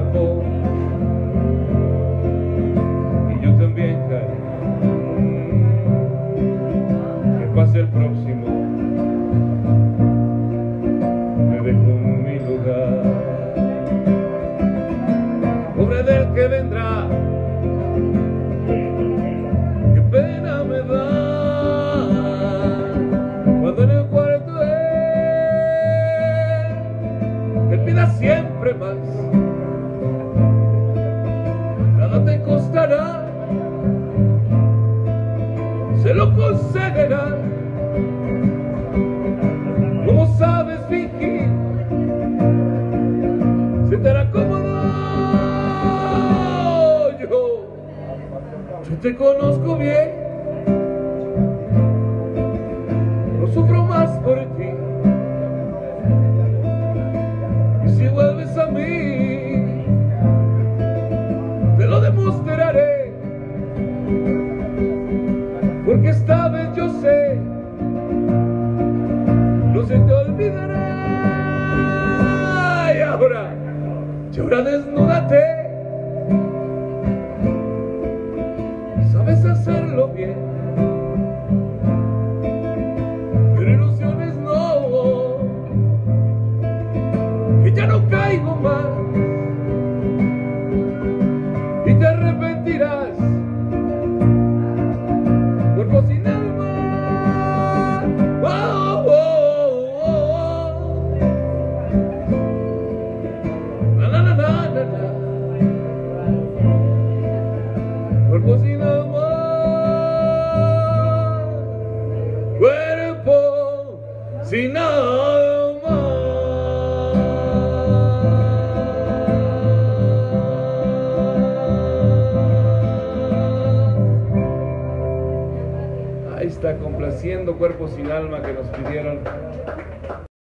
escapó y yo también caí. Que pase el próximo, me dejo en mi lugar. Pobre del que vendrá, qué pena me da cuando en el cuarto él pida siempre más. Nada te costará, se lo conseguirá. ¿Cómo sabes fingir? Se te hará cómodo. Yo te conozco bien, no sufro más por ti. Y si vuelves a mí, te lo demostraré. Porque esta vez yo sé, no se te olvidará. Y ahora desnúdate. Sabes hacerlo bien, pero ilusiones no, que ya no caigo más y te arrepentirás. Cuerpo sin alma, oh, oh, oh, oh. Na, na, na, na, na, na. Cuerpo sin alma, cuerpo sin alma. Ahí está, complaciendo Cuerpo sin alma que nos pidieron.